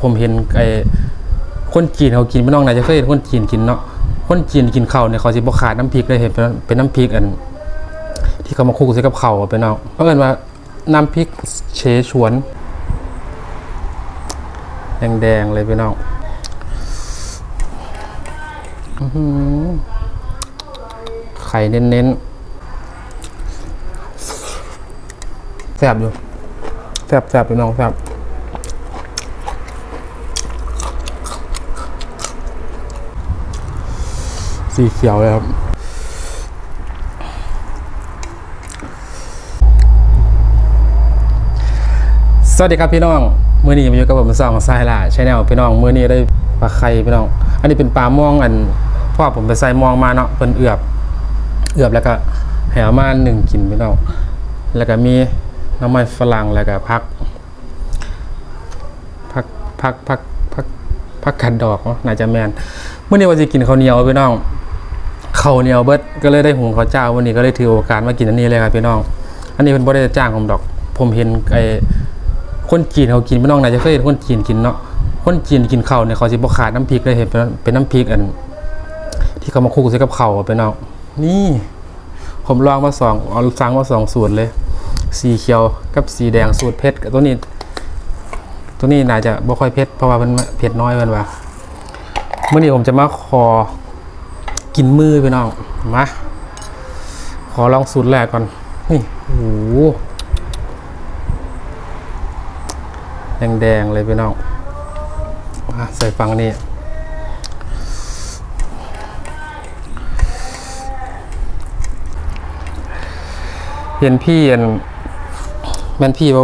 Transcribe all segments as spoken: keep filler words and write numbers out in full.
ผมเห็นไอ้คนจีนเขากินพี่น้องน่าจะเคยเห็นคนจีนกินเนาะคนจีนกินข้าวเนี่ยเขาสิบ่ขาดน้ำพริกเลยเห็นเป็นน้ำพริกอันที่เขามาคลุกใส่กับข้าวพี่น้องเพราะเอิ้นว่าน้ำพริกเชฉวนแดงๆเลยพี่น้องไข่เน้นๆแซ่บอยู่แซ่บแซ่บพี่น้องแซ่บสีเขียวเลยครับสวัสดีครับพี่น้องมื้อนี้มาอยู่กับผมสองสายล่ะชาแนลพี่น้องมื้อนี้ได้ปลาไข่พี่น้องอันนี้เป็นปลาม่วงอันพ่อผมไปใส่ม่วงมาเนาะเป็นเอือบเอือบแล้วก็แหวมาหนึ่งกินพี่น้องแล้วก็มีน้ำมันฝรั่งแล้วก็พักพักพักพักพักพักขัดดอกเนาะน่าจะแมนมื้อนี้ว่าจะกินข้าวเหนียวพี่น้องข้าวเหนียวเบิดก็เลยได้หุงข้าวเจ้าวันนี้ก็เลยถือโอกาสมากินอันนี้เลยครับพี่น้องอันนี้เป็นบ่ได้จ้างผมดอกผมเห็นไอ้คนจีนเขากินพี่น้องน่าจะเคยเห็นคนจีนกินเนาะคนจีนกินข้าวเนี่ยเขาสิบ่ขาดน้ำพริกเลยเห็นเป็นน้ำพริกอันที่เขามาคลุกใส่กับข้าวพี่น้องนี่ผมลองมาสองเอาสั่งมาสองสูตรเลยสีเขียวกับสีแดงสูตรเผ็ดกับตัวนี้ตัวนี้น่าจะบ่ค่อยเผ็ดเพราะว่ามันเผ็ดน้อยมันว่าเมื่อนี้ผมจะมาขอกินมือพี่น้องมาขอลองสูตรแรกก่อนนี่โอ้โหแดงๆเลยพี่น้องมาใส่ฟังนี่เห็นพี่เห็นแม่นพี่ว่า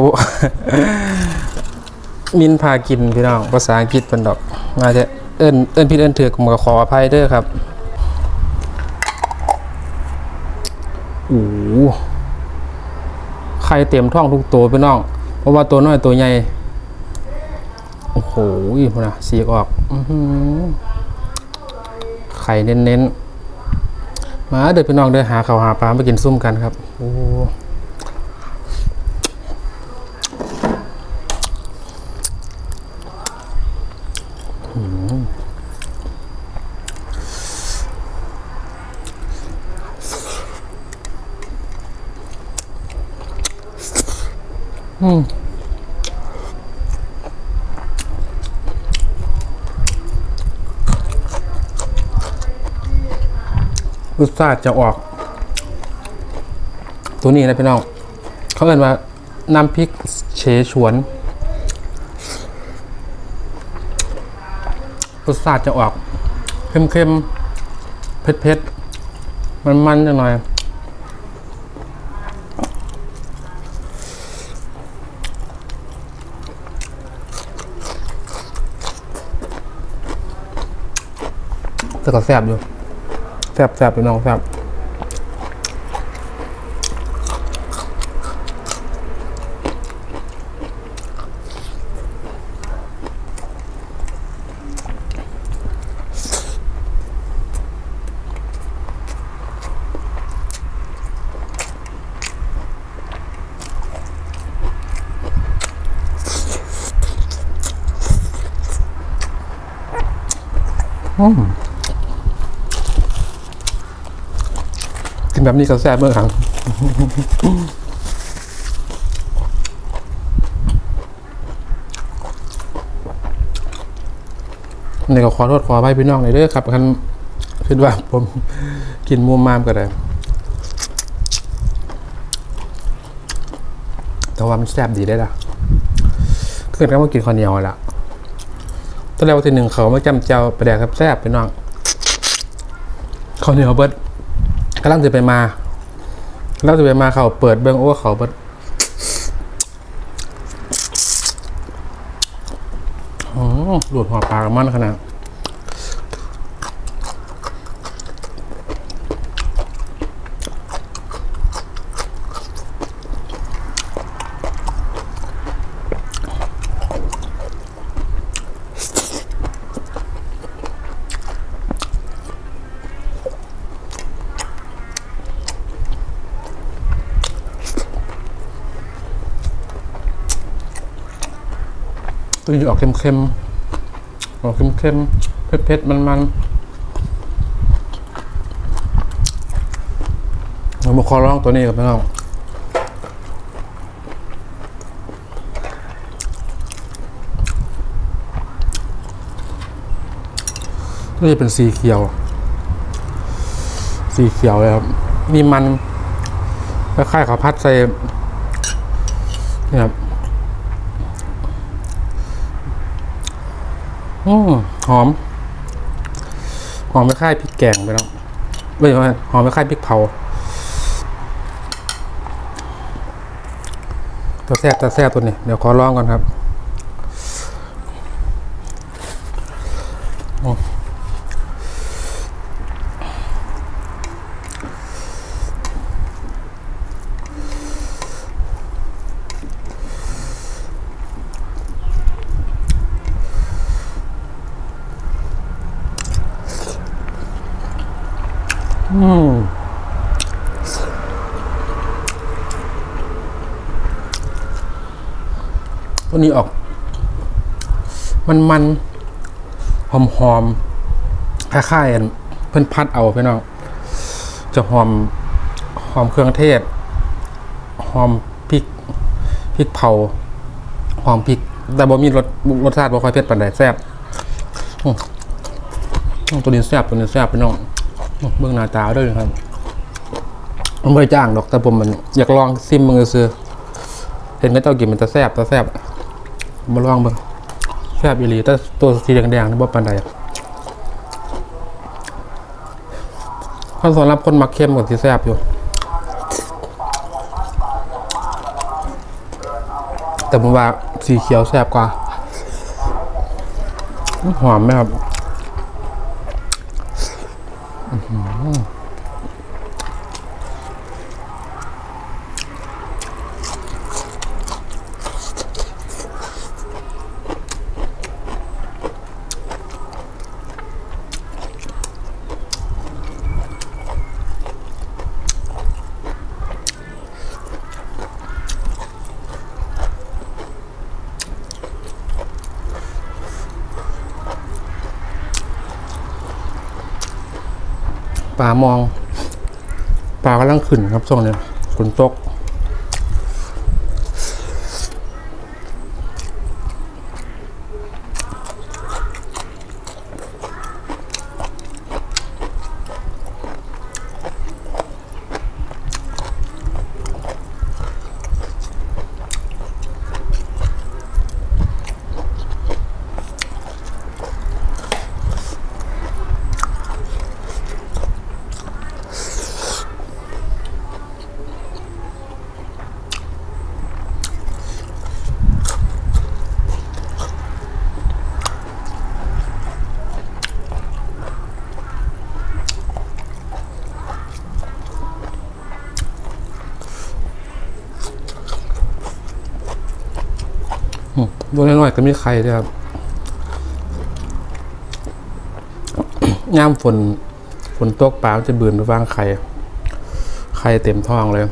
มินพากินพี่น้องภาษาอังกฤษเป็นดอกมาจะเอิ้นเอิ้นพี่เอิ้นถือผมก็ขออภัยเด้อครับโอ้ไข่เต็มท้องทุกตัวพี่น้องเพราะว่าตัวน้อยตัวใหญ่โอ้โหนะสีออกไข่เน้นๆมาเดี๋ยวพี่น้องเดินหาข้าวหาปลามากินซุ่มกันครับโอ้อืมรสชาติจะออกตัวนี้นะพี่น้องเขาเรียกว่าน้ำพริกเชฉวนรสชาติจะออกเค็มๆเผ็ดๆมันๆจังหน่อยแต่ก็แซ่บอยู่แซ่บแซ่บพี่น้องแซ่บอืมกินแบบนี้ก็แซ่บเมื่อครั้งนี่ก็ขอโทษขออภัยพี่น้องเลยเด้อครับคันคิดว่าผมกินมุมมามก็ได้แต่ว่ามันแซ่บดีได้ล่ะเกิดกันว่ากินข้าวเหนียวละตอนแรกวันที่หนึ่งเขามาจำเจ้าประเดี๋ยวแซ่บพี่น้องข้าวเหนียวเบิดกำลังจะไปมาแล้วจะไปมาเขาเปิดเบื้องโอ้เขาเปิดหลุดหัวปลากับมันขนาดตัวนี้ออกเค็มๆออกเค็มๆเผ็ดๆมันๆเรามาขอลองตัวนี้กับพี่น้องนี่เป็นสีเขียวสีเขียวเลยครับมีมันคล้ายๆข้าวผัดใส่นี่ครับอืมหอมหอมไม่คล้ายพริกแกงไปแล้วไม่ใช่หอมไม่คล้ายพริกเผาตัวแซ่บตัวแซ่บตัวนี้เดี๋ยวขอลองก่อนครับอืมตัวนี้ออกมันมันหอมหอมคล้ายๆเพิ่นพัดเอาไปเนาะจะหอมหอมเครื่องเทศหอมพริกพริกเผาหอมพริกแต่บ่มีรสรสชาติบ่ค่อยเผ็ดปานใดแซ่บตัวนี้แซ่บตัวนี้แซ่บไปเนาะเบื้องหน้าตาด้วยครับมันไม่จ้างดอกแต่ผมมันอยากลองซิมมึงซื้อเห็นก็เจ้ากินมันจะแซ่บจะแซ่บมาลองเบิ่งแซ่บอีหลีแต่ตัวสีแดงๆนี่บ่ปานใดถ้าสำหรับคนมักเค็มกว่าที่แซ่บอยู่แต่ผมว่าสีเขียวแซ่บกว่าหอมไหมครับปลามองปลากำลังขึ้นครับช่วงนี้ฝนตกตัวน้อยๆก็มีไข่ด้วยครับย่ามฝนฝนตกปลาจะบืนไปวางไข่ไข่เต็มท้องเลย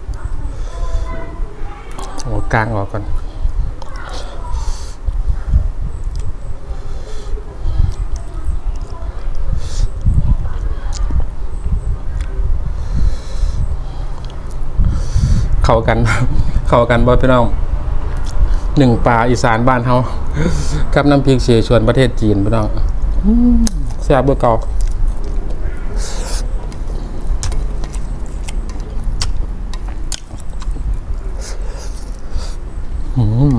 โอ้กลางออกก่อนเข้ากันเข้ากันบ่พี่น้องหนึ่งปลาอีสานบ้านเฮากับน้ำพริกเชชวนประเทศจีนพี่น้องแซ่บเบอร์เก่าอืม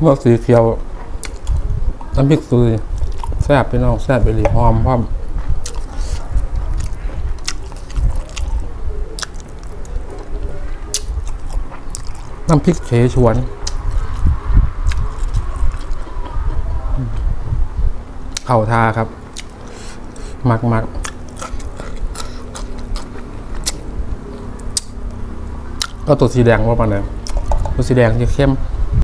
พวกสีเขียวน้ำพริกซุยแซ่บพี่น้องแซ่บไปเลยหอมพร้อมน้ำพริกเฉฉวนเข่าทาครับมักมักก็ตัวสีแดงว่าปะเนี่ยตัวสีแดงจะเข้ม